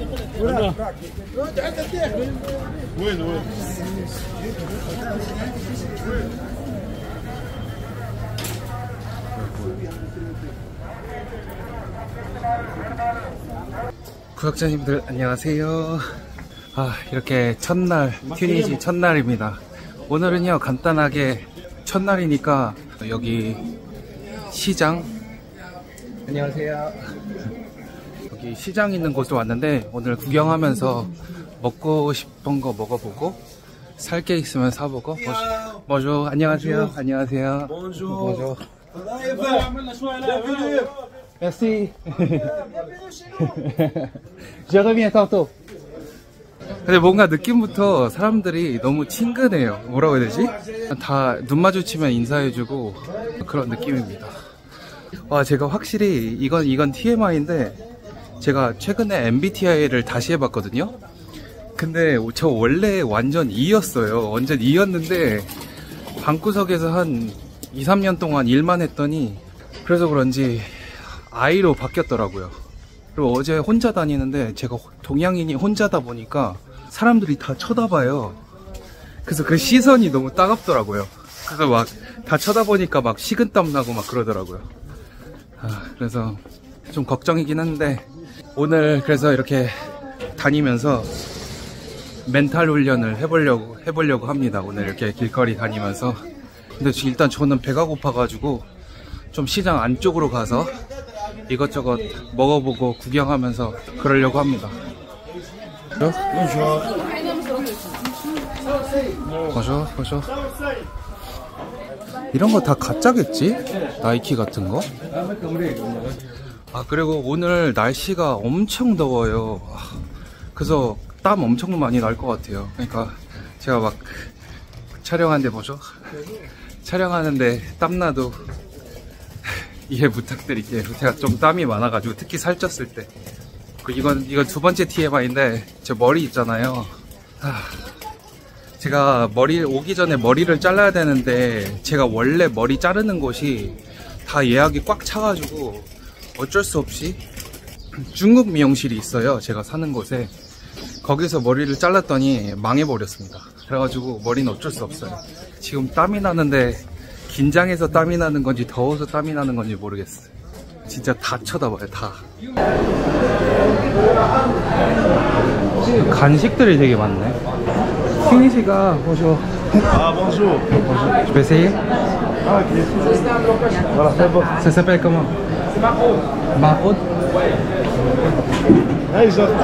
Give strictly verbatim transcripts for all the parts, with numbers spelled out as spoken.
وين وين 구독자님들 안녕하세요. 아, 이렇게 첫날 튀니지 첫날입니다. 오늘은요 간단하게 첫날이니까 여기 시장, 안녕하세요. 여기 시장 있는 곳에 왔는데 오늘 구경하면서 먹고 싶은 거 먹어보고 살 게 있으면 사보고. 뭐죠? 안녕하세요. 안녕하세요. 뭐죠? Merci. Je reviens tantôt. 근데 뭔가 느낌부터 사람들이 너무 친근해요. 뭐라고 해야 되지? 다 눈 마주치면 인사해주고 그런 느낌입니다. 와, 제가 확실히 이건 이건 티엠아이인데 제가 최근에 엠비티아이를 다시 해봤거든요. 근데 저 원래 완전 E였어요. 완전 E였는데 방구석에서 한 이, 삼 년 동안 일만 했더니 그래서 그런지 I로 바뀌었더라고요. 그리고 어제 혼자 다니는데 제가 동양인이 혼자다 보니까 사람들이 다 쳐다봐요. 그래서 그 시선이 너무 따갑더라고요. 그래서 막 다 쳐다보니까 막 식은땀 나고 막 그러더라고요. 아, 그래서 좀 걱정이긴 한데 오늘 그래서 이렇게 다니면서 멘탈 훈련을 해보려고 해보려고 합니다. 오늘 이렇게 길거리 다니면서. 근데 일단 저는 배가 고파가지고 좀 시장 안쪽으로 가서 이것저것 먹어보고 구경하면서 그러려고 합니다. 보셔 보셔. 이런 거 다 가짜겠지? 나이키 같은 거? 아, 그리고 오늘 날씨가 엄청 더워요. 그래서 땀 엄청 많이 날 것 같아요. 그러니까 제가 막 촬영하는데 보죠? 촬영하는데 땀나도 이해 부탁드릴게요. 제가 좀 땀이 많아가지고 특히 살쪘을 때. 이건 이건 두 번째 티엠아이인데 제 머리 있잖아요. 하, 제가 머리 오기 전에 머리를 잘라야 되는데 제가 원래 머리 자르는 곳이 다 예약이 꽉 차가지고 어쩔 수 없이 중국 미용실이 있어요. 제가 사는 곳에. 거기서 머리를 잘랐더니 망해버렸습니다. 그래가지고 머리는 어쩔 수 없어요. 지금 땀이 나는데 긴장해서 땀이 나는 건지 더워서 땀이 나는 건지 모르겠어요. 진짜 다 쳐다봐요, 다. 간식들이 되게 많네. 튀니지가 보죠. 아, bonjour. Je peux essayer? Ah, ok. Voilà, c'est bon. Ça s'appelle comment? Maraude. Ah, ils ont.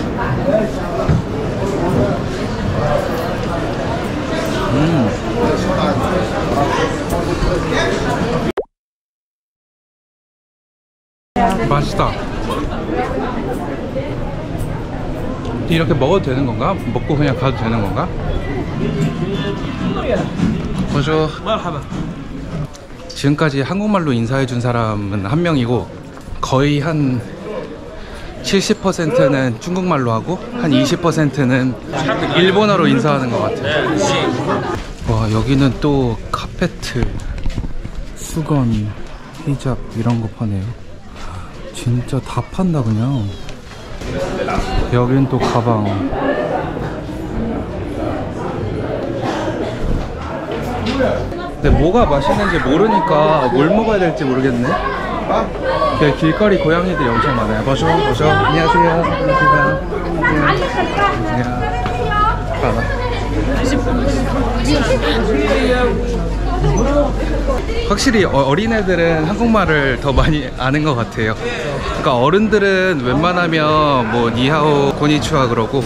음. 맛있다. 이렇게 먹어도 되는 건가? 먹고 그냥 가도 되는 건가? 보죠. 지금까지 한국말로 인사해준 사람은 한 명이고 거의 한 칠십 퍼센트는 중국말로 하고 한 이십 퍼센트는 일본어로 인사하는 것 같아요. 와, 여기는 또 카페트, 수건, 히잡 이런 거 파네요. 진짜 다 판다 그냥. 여긴 또 가방. 근데 뭐가 맛있는지 모르니까 뭘 먹어야 될지 모르겠네. 길거리 고양이들이 엄청 많아요. 보쇼 보쇼. 안녕하세요. 안녕하세요. 확실히 어린애들은 한국말을 더 많이 아는 것 같아요. 그러니까 어른들은 웬만하면 뭐 니하오 고니치와 그러고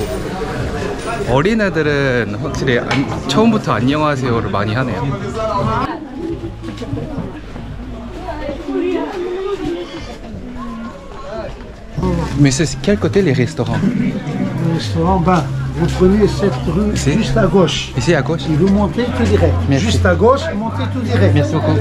어린애들은 확실히 안, 처음부터 안녕하세요를 많이 하네요. Mais c'est quel côté les restaurants? Le restaurant bas. Vous prenez cette rue Ici? juste à gauche. Ici à gauche? Et vous montez tout direct. Merci. Juste à gauche, montez tout direct. Merci beaucoup.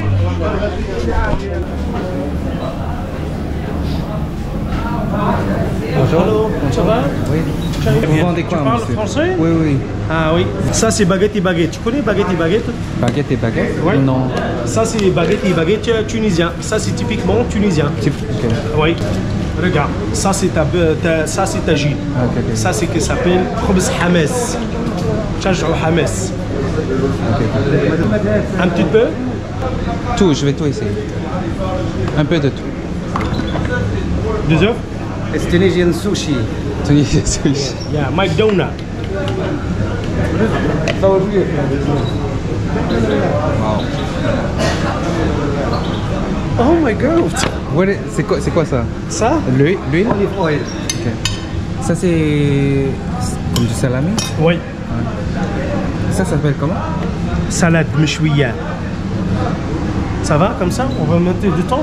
Bonjour. Ça va? Oui. Vous vendez quoi, tu parles monsieur? français? Oui, oui. Ah oui. Ça c'est baguette et baguette. Tu connais baguette et baguette? Baguette et baguette? Oui. Non. Ça c'est baguette et baguette tunisien. Ça c'est typiquement tunisien. Okay. Oui. Regarde, ça c'est ta, ta, ça c'est ta gîte. Ok, ok. Ça c'est ce qui s'appelle khubz hamas. Tchajou hamas. Un petit peu. Tout, je vais tout essayer. Un peu de tout. Deux œufs. It's Tunisian sushi. Tunisian sushi. Yeah, McDonald's. Wow. Oh my god. What is- C'est quoi, c'est quoi ça? Ça? L'huile? L'huile? Olive oil. Ok. Ça c'est comme du salami? Oui. Ça, ça s'appelle comment? Salade meshwiya. Ça va comme ça? On va mettre du temps?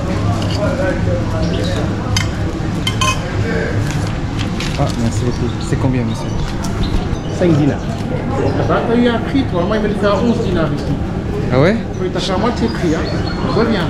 Ah, merci beaucoup. C'est combien, monsieur? cinq dinars. T'as eu un prix, toi. Moi, il va le faire onze dinars ici. Ah ouais? Il t'a fait à moitié prix, hein. Reviens.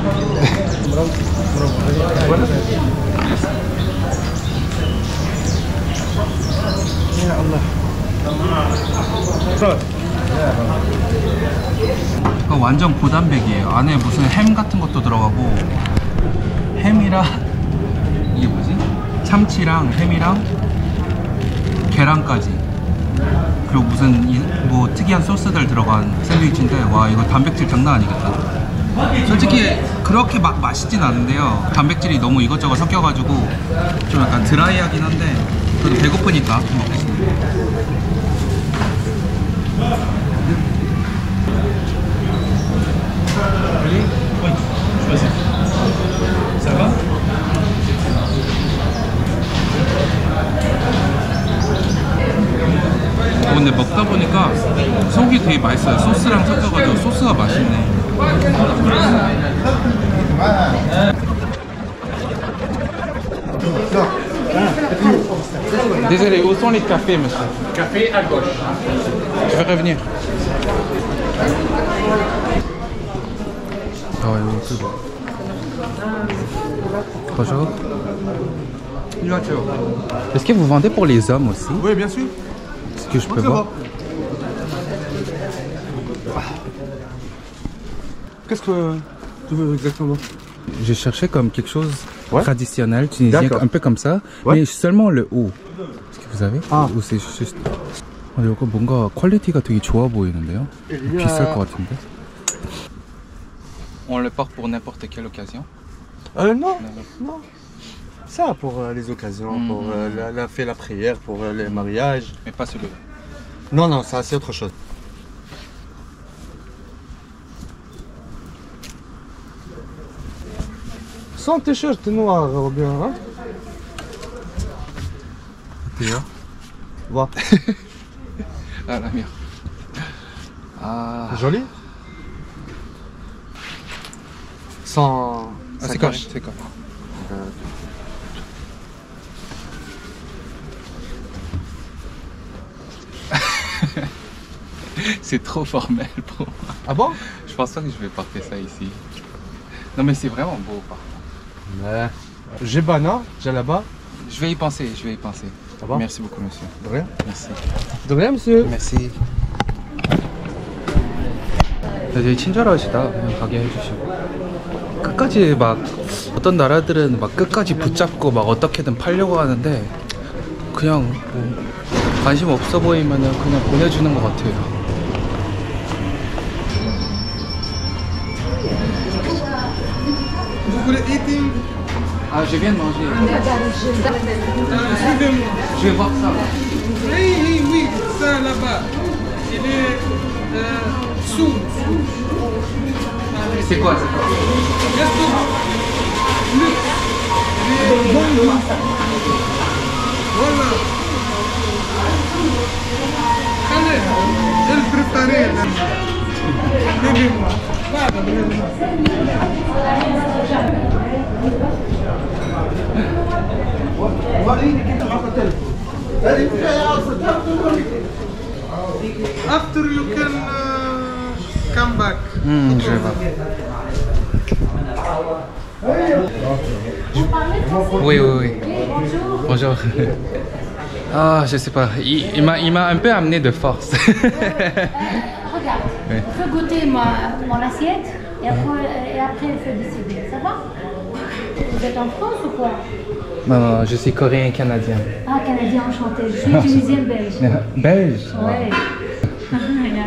어, 완전 고단백이에요. 안에 무슨 햄 같은 것도 들어가고 햄이랑 이게 뭐지? 참치랑 햄이랑 계란까지 그리고 무슨 이, 뭐 특이한 소스들 들어간 샌드위치인데 와 이거 단백질 장난 아니겠다. 솔직히 그렇게 막 맛있진 않은데요. 단백질이 너무 이것저것 섞여가지고 좀 약간 드라이하긴 한데 그래도 배고프니까 좀 먹겠습니다. Oui, choisis. Ça va? 어, 근데 먹다 보니까 속이 되게 맛있어요. 소스랑 섞여가지고 소스가 맛있네. Désolé, où sont les cafés, monsieur? Café à gauche. Je vais revenir. Ah, bonjour. Est-ce que vous vendez pour les hommes aussi? Oui, bien sûr. Est-ce que je peux voir? Qu'est-ce que tu veux exactement? Je cherchais comme quelque chose Ouais. traditionnel, tunisien, D'accord. un peu comme ça, Ouais. mais seulement le haut. Est-ce que vous avez? Ah. Ou c'est juste... 아, 이거 뭔가 퀄리티가 되게 좋아 보이는데요? Il y a- 비쌀 것 같은데? On le porte pour n'importe quelle occasion? Euh, non, non. Ça, pour euh, les occasions, Mhm. pour euh, la, la fête, la prière, pour euh, les mariages. Mais pas celui-là. Non, non, ça, c'est autre chose. Sans t-shirt noir, ou bien, hein? 어때요? Va. Ah, la mire. Ah, C'est joli. Sans. ah, c'est sacoche. correct, c'est correct. Euh, C'est trop formel pour moi. Ah bon? Je pense pas que je vais porter ça ici. Non mais c'est vraiment beau par contre. Ouais. J'ai Bana, j'ai là-bas. Je vais y penser, je vais y penser. Ça va? Merci beaucoup monsieur. De rien. Merci. De rien, monsieur. Merci. 되게 친절하시다. 그냥 가게 해주시고. 끝까지 막 어떤 나라들은 막 끝까지 붙잡고 막 어떻게든 팔려고 하는데 그냥 뭐 관심 없어 보이면은 그냥 보내주는 것 같아요. Ah, je viens de manger. Je vais voir ça. Oui, oui, oui, ça là-bas. Il est euh, sous. C'est quoi, c'est quoi? Restaurant. Luxe. Il est bon luxe. Voilà. Allez, je le préparer là. Bébé-moi. Voilà, bébé-moi. After you can uh, come back. Hmm, je vais voir. Oui, oui, oui. Bonjour. Ah, je sais pas. Il, il m'a il m'a un peu amené de force. Regarde, Oui. on peut goûter ma, mon assiette et après, et après il faut décider. Ça va? Vous êtes en France ou quoi? Non, non, je suis coréen canadien. Ah, canadien enchanté. Je suis tunisienne belge. Belge? Ouais. Viens.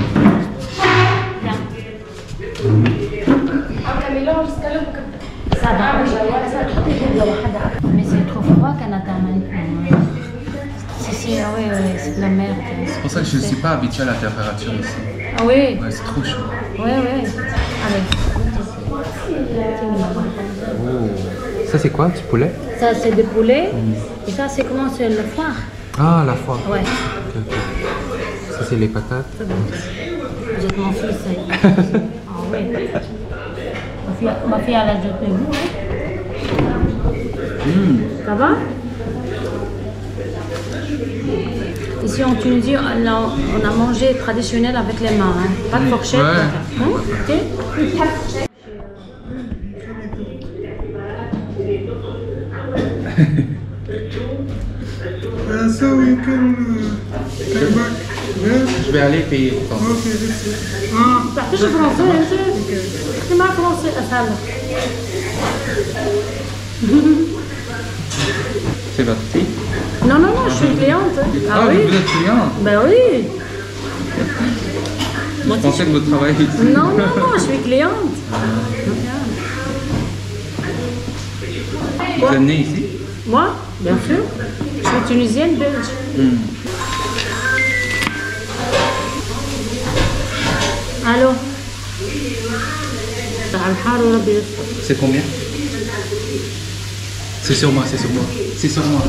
Ça va, mais c'est trop froid Canada maintenant. Si, si, ah oui, oui, c'est de la merde. C'est pour ça que je ne suis pas habitué à la température ici. Ah oui? Ouais, c'est trop chaud. Oui, oui. Allez. Ça c'est quoi, du poulet? Ça c'est du poulet. Et ça c'est comment? C'est le foie. Ah, la foie. Ouais. Ok, ok. Ça c'est les patates. Vous êtes mon fils. Ah oui. Ma fille, ma fille elle a jeté vous. Mm. Ça va? Ici en Tunisie, on a, on a mangé traditionnel avec les mains, hein. Pas de fourchette. Ouais. Hein? Ok. Uh, so you can uh, come back. Yeah? Je vais aller payer. Okay, that's it. Ah, تعرفش فرنسي انت؟ احكي مع فرنسي اسهل. C'est votre fille? Non, non, non, je suis cliente. Ah, Ah, oui? vous êtes client? Ben oui. Je pensais que vous travaillez ici. Non, non, non, je suis cliente. Vous êtes né ici? Moi, bien sûr. Je suis tunisienne belge. Mm. Allô? C'est combien? C'est sur moi, c'est sur moi. C'est sur moi.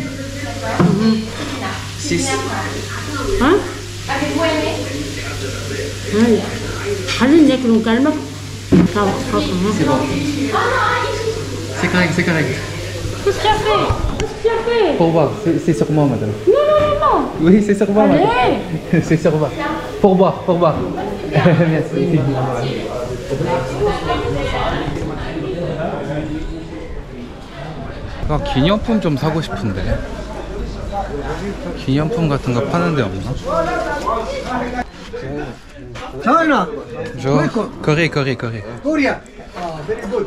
six. Hein? Avez-vous aimé? Oui. خلينا ناكل ونكلمك. Ça va, C'est bon. C'est correct, c'est correct. Qu'est-ce que tu as fait? Qu'est-ce que tu as fait? Pour voir, c'est c'est sur moi, madame. Non, non, non, non. Oui, c'est sur moi, madame. Allez. C'est sur moi. Pour boire, pour boire. Merci. 아, 기념품 좀 사고 싶은데. 기념품 같은 거 파는 데 없나? China. 저 Corée, Corée, Corée. Korea. Ah, very good.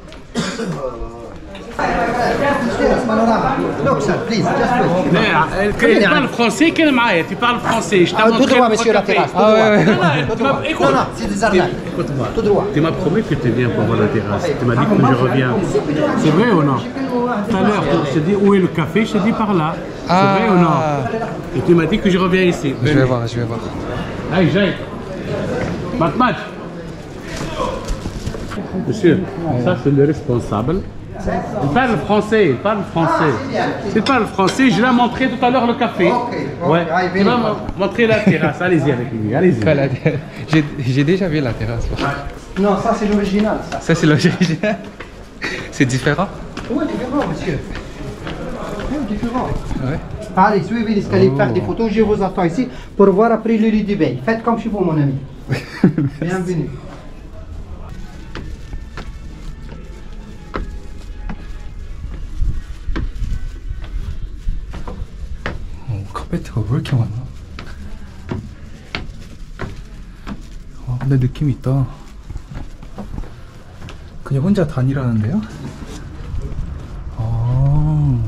Look, sir, please, just wait. Il parle français, quel maille? Tu parles français. Je t'ai Ah, tout montré droit, notre monsieur la café. terrasse. Tout Ah, droit. ouais, ouais. Non, non, tu m'as- écoute. Non, non, c'est des arnaques. Écoute-moi. Tout droit. Tu m'as promis que tu viens pour voir la terrasse. Tu m'as dit que je reviens. C'est vrai ou non? Tout à l'heure, je t'ai dit où est le café, je t'ai dit par là. C'est Ah. vrai ou non? Et tu m'as dit que je reviens ici. Je vais voir, je vais voir. Allez, j'aille. Mat mat. Monsieur, ça c'est le responsable. Il parle français, il parle français. S'il parle français, je l'ai montré tout à l'heure le café. Ouais. Il va me montrer la terrasse. Allez-y avec lui, allez-y. Quoi, la- J'ai j'ai déjà vu la terrasse. Non, ça c'est l'original, ça. Ça, c'est l'original. C'est différent? Oui, différent, monsieur. Oui, différent. Ouais. Allez, suivez l'escalier, faire des photos. Je vous attends ici pour voir après le lit du bain. Faites comme chez vous, mon ami. Bienvenue. 어, 카페트가 왜 이렇게 많아? 아, 근데 느낌이 있다. 그냥 혼자 다니라는데요? 아.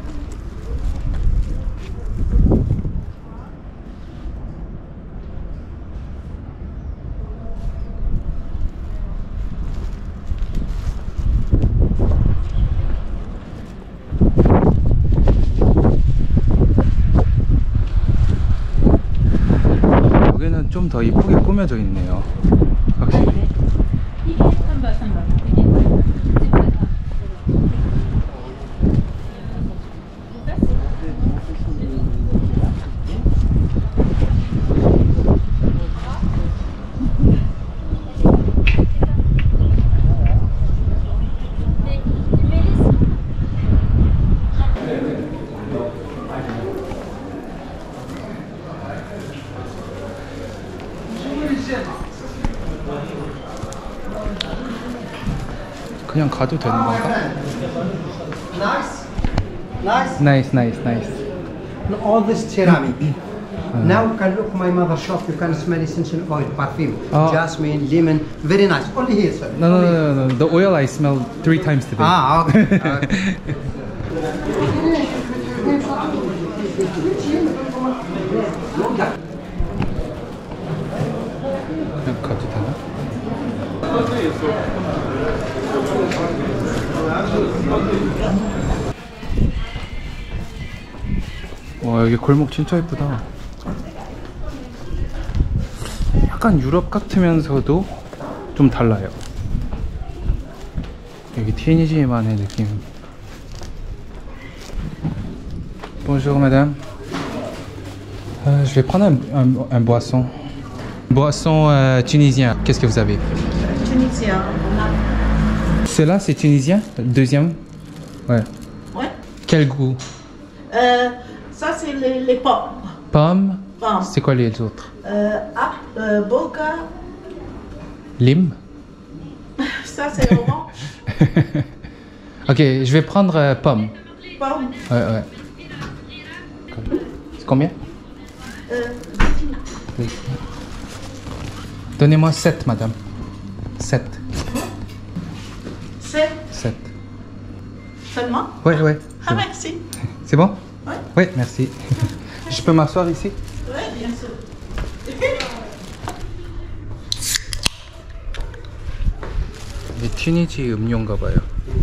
여기는 좀 더 이쁘게 꾸며져 있네요. 확실히. 그냥 가도 되는 건가? Nice. Nice. Nice, nice, nice. All this ceramic. Now you can look my mother shop. You can smell essential oil, perfume, Oh. jasmine, lemon. Very nice. Only here, sir. No, no, no, no, no. The oil I smelled three times today. Ah, okay. okay. 그냥 가도 되나? 와, 여기 골목 진짜 예쁘다. 약간 유럽 같으면서도 좀 달라요. 여기 티니지만의 느낌. Bonjour madame. Euh, je vais prendre un, un, un boisson. Boisson euh, tunisien. Qu'est-ce que vous avez? Tunisien. Cela c'est tunisien? Deuxième? Ouais. Ouais. Quel goût? Euh, ça, c'est les, les pommes. Pomme? Pommes. C'est quoi les autres? Euh, ah, euh, boca. Lime? Ça, c'est orange. Ok, je vais prendre euh, pomme. Pomme. Ouais, ouais. C'est combien? Euh, Oui. Donnez-moi sept, madame. sept. c'est sept. seulement. Ouais, ouais. Ah, merci. C'est bon? Ouais. Ouais, merci. Je peux m'asseoir ici? Oui, bien sûr. 이게 튀니지 음료인가 봐요.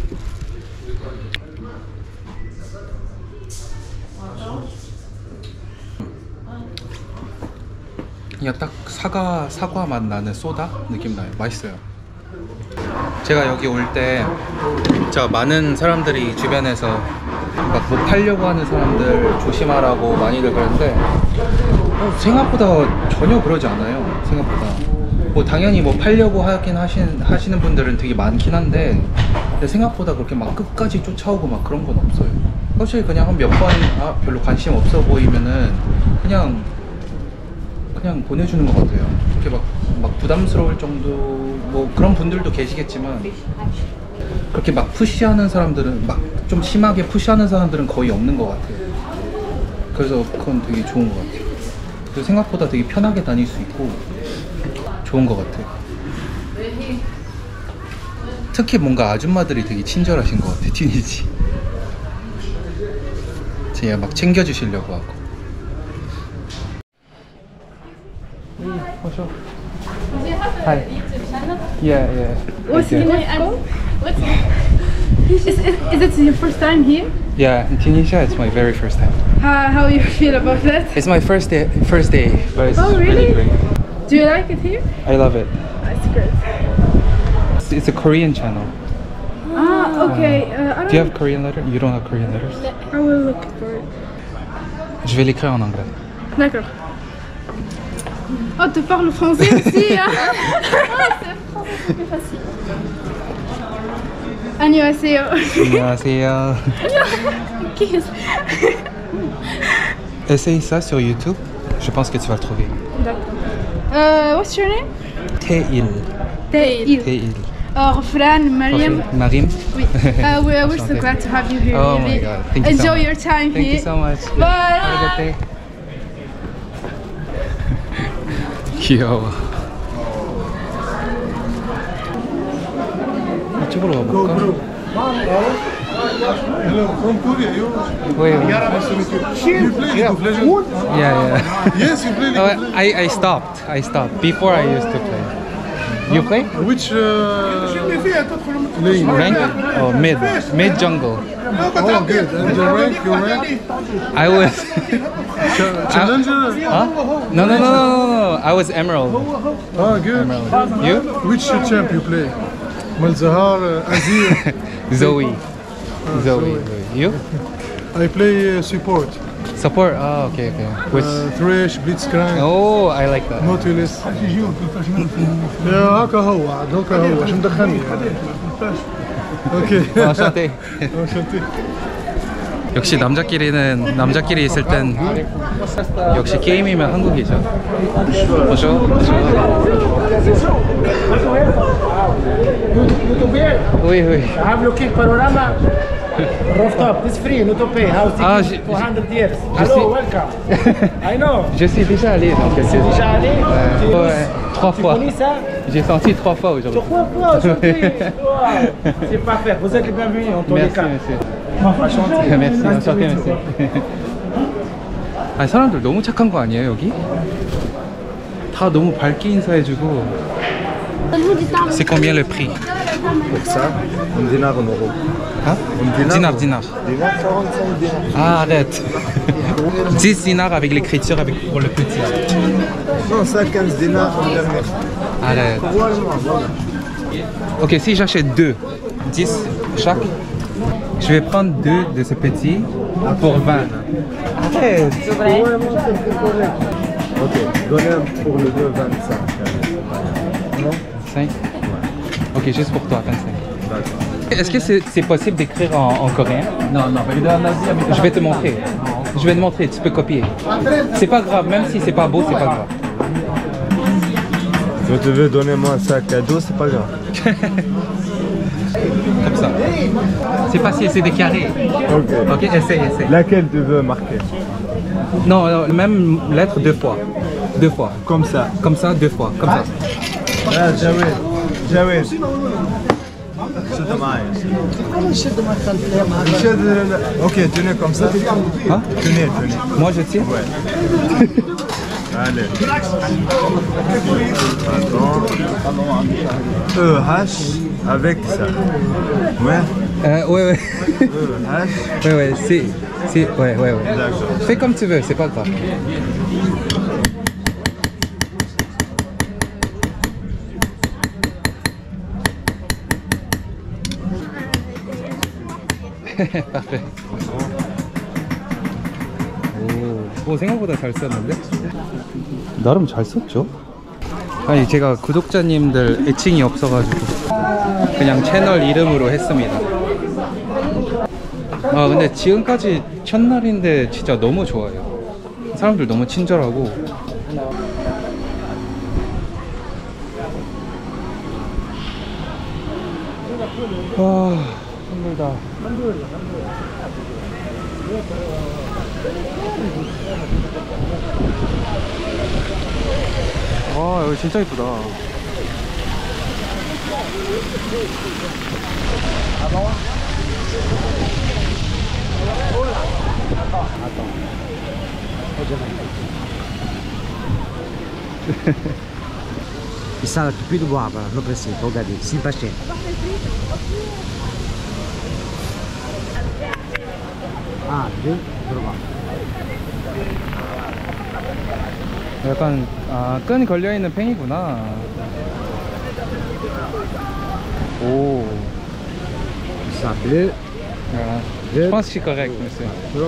그냥 딱 사과 사과 맛 나는 소다 느낌 나요. 맛있어요. 제가 여기 올 때 진짜 많은 사람들이 주변에서 막 뭐 팔려고 하는 사람들 조심하라고 많이들 그러는데 어, 생각보다 전혀 그러지 않아요. 생각보다 뭐 당연히 뭐 팔려고 하긴 하신, 하시는 분들은 되게 많긴 한데 근데 생각보다 그렇게 막 끝까지 쫓아오고 막 그런 건 없어요. 사실 그냥 한 몇 번 아, 별로 관심 없어 보이면은 그냥 그냥 보내주는 것 같아요. 그렇게 막, 막 부담스러울 정도 뭐 그런 분들도 계시겠지만 그렇게 막 푸시하는 사람들은 막 좀 심하게 푸시하는 사람들은 거의 없는 것 같아요. 그래서 그건 되게 좋은 것 같아요. 그래서 생각보다 되게 편하게 다닐 수 있고 좋은 것 같아요. 특히 뭔가 아줌마들이 되게 친절하신 것 같아요. 튀니지 제가 막 챙겨주시려고 하고. Bonjour. Hi. Yeah, yeah. What's your name? What's is, is, is it your first time here? Yeah, in Tunisia it's my very first time. How, how you feel about that? It's my first day, first day, but it's Oh, really? really great. Do you like it here? I love it. That's great. It's, it's a Korean channel. Ah, okay. Uh, I Do you don't have Korean letters? You don't have Korean letters? I will look for it. Je vais l'écrire en anglais. D'accord. Oh, tu parles français aussi, hein? Ah, c'est français, c'est plus facile. 안녕하세요. 안녕하세요. Kiss. Essaye ça sur YouTube. Je pense que tu vas le trouver. D'accord. Uh, what's your name? Teil. Teil. Teil. Uh, Rafran, Mariam. Okay. Marim. Oui. Uh, we're, we're so glad to have you here. Oh my really. god. Thank you Enjoy so much. your time Thank here. you so much. Bye. Have a good day. 귀여워. 이쪽으로 가볼까? Hello, from Korea. You, Wait, wait. you play League of Legends? Yeah, yeah. Yes, you play League Oh, of Legends. I, I stopped. I stopped. Before I used to play. You play? Which uh, lane? Rank? Oh, mid. Mid jungle. Oh, good. And the rank, your rank? I was... Ch- Challenger? Huh? No, no, no, no, no, no. I was Emerald. Oh, good. Emerald. You? Which champ you play? Malzahar, uh, Azir? Zoe. Ah, Zoe. Zoe. Zoe. You? I play uh, support. Support? Oh, okay, okay. Which? Uh, Thresh, Blitzcrank. Oh, I like that. Nautilus. يا هكا هو عاد هكا هو شو مدخلني اوكي Enchanté. Enchanté. 역시 남자끼리는 남자끼리 있을 땐 역시 게임이면 한국이죠. Bonjour. Oui, oui. I have looking panorama. Rooftop, it's free, not to pay. House Ah, ticket je- for one hundred years. je Hello, suis- welcome. I know. Je suis déjà allé donc Tu es déjà allé? Tu- Ouais, ouais, trois tu fois. connais ça? J'ai senti trois fois aujourd'hui. Trois fois aujourd'hui. Wow. C'est parfait. Vous êtes les bienvenus en tous les Merci, cas. monsieur. merci, enchanté, merci. 아니, 사람들 너무 착한 거 아니에요, 여기? 다 너무 밝게 인사해주고. C'est combien le prix? Pour ça, un dinar en euros. Hein? Un Dinar, dinar. Dinar, quarante-cinq dinars. Ah, arrête. dix dinars avec l'écriture avec, pour le petit. Non, ça, quinze dinars en dernier. Arrête. Ok, si j'achète deux, dix chaque, je vais prendre deux de ces petits pour vingt. Arrête. C'est vrai? Ok, donnez un pour le deux, vingt-cinq. Non? cinq? Ok, juste pour toi, vingt-cinq. D'accord. Est-ce que c'est c'est possible d'écrire en, en coréen? Non, non, je vais te montrer. Je vais te montrer, tu peux copier. C'est pas grave, même si c'est pas beau, c'est pas grave. Si tu veux donner moi ça cadeau, c'est pas grave. Comme ça. C'est facile, c'est des carrés. Ok. Ok, essaye, essaye. Laquelle tu veux marquer? Non, non, même lettre deux fois. Deux fois. Comme ça. Comme ça, deux fois. Comme ça. Ah, Jawed. Jawed. شد معايا شد معاك خلف شد اوكي tenez comme ça. Hein? Tenez, tenez. Moi je tiens? Ouais. Allez. Attends. E H avec ça. Ouais. Euh, ouais, ouais. E H. Ouais, ouais, c'est. c'est ouais, ouais, ouais. D'accord. Fais comme tu veux, c'est pas grave. Parfait. 오, 오, 생각보다 잘 썼는데? 나름 잘 썼죠? 아니, 제가 구독자님들 애칭이 없어가지고 그냥 채널 이름으로 했습니다. 아, 근데 지금까지 첫날인데 진짜 너무 좋아요. 사람들 너무 친절하고. 아, 힘들다. 와, 여기 진짜 이쁘다. Il s'arrête plus de boire, voilà, non pressé, regardez, c'est pas cher. Ah, deux, trois. 약간 아, 끈 걸려있는 팽이구나. 오. Ça bleu. Ah, je pense que c'est correct, monsieur.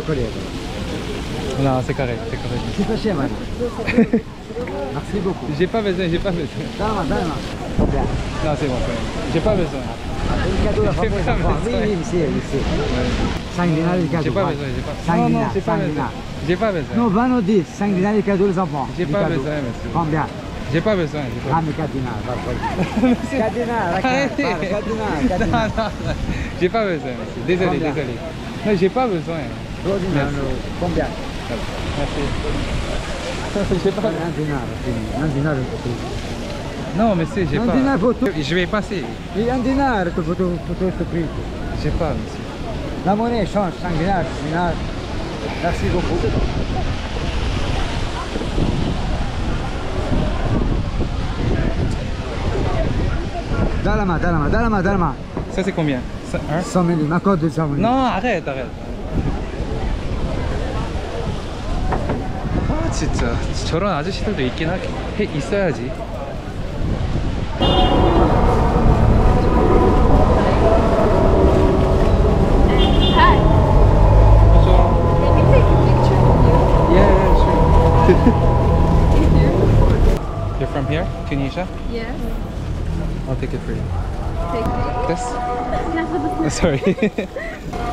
Non, c'est correct, c'est correct. C'est pas cher, madame. Merci beaucoup. J'ai pas besoin, j'ai pas besoin. Dame, dame. Non, c'est bon, c'est bon. J'ai pas besoin. Le cadeau, la femme, oui, oui, monsieur, monsieur. cinq dinars le cadeau. J'ai pas besoin, j'ai pas besoin. cinq Non, non, dinars, j'ai pas cinq besoin. dinars. J'ai pas besoin. Non, vingt ou dix, cinq dinars le cadeau, les enfants. J'ai Le pas cadeau. besoin, monsieur. Combien? J'ai pas besoin. Ah, mais quatre dinars, d'accord. quatre dinars, Arrêtez. quatre dinars, quatre Non, dinars. non, non. J'ai pas besoin, monsieur. Désolé, Combien? désolé. Non, j'ai pas besoin. trois dinars, combien? Merci. J'ai pas un dinar, un dinar. Non, monsieur, j'ai Un pas. dinar pour tout. Je vais passer. Et un dinar pour tout, pour tout ce prix. J'ai pas, monsieur. La monnaie change, cinq dinars, dinars. Merci beaucoup. Dans la main, dans la main, dans la main, dans la main. Ça, c'est combien? cent mille, ma code de cent mille. Non, arrête, arrête. 아, 진짜 저런 아저씨들도 있긴 하, 해, 있어야지. Hi. Can we take a picture with you? Yeah, yeah, sure. You're from here, Tunisia? Yes. I'll take it for you. Take it. This? No. Oh, sorry.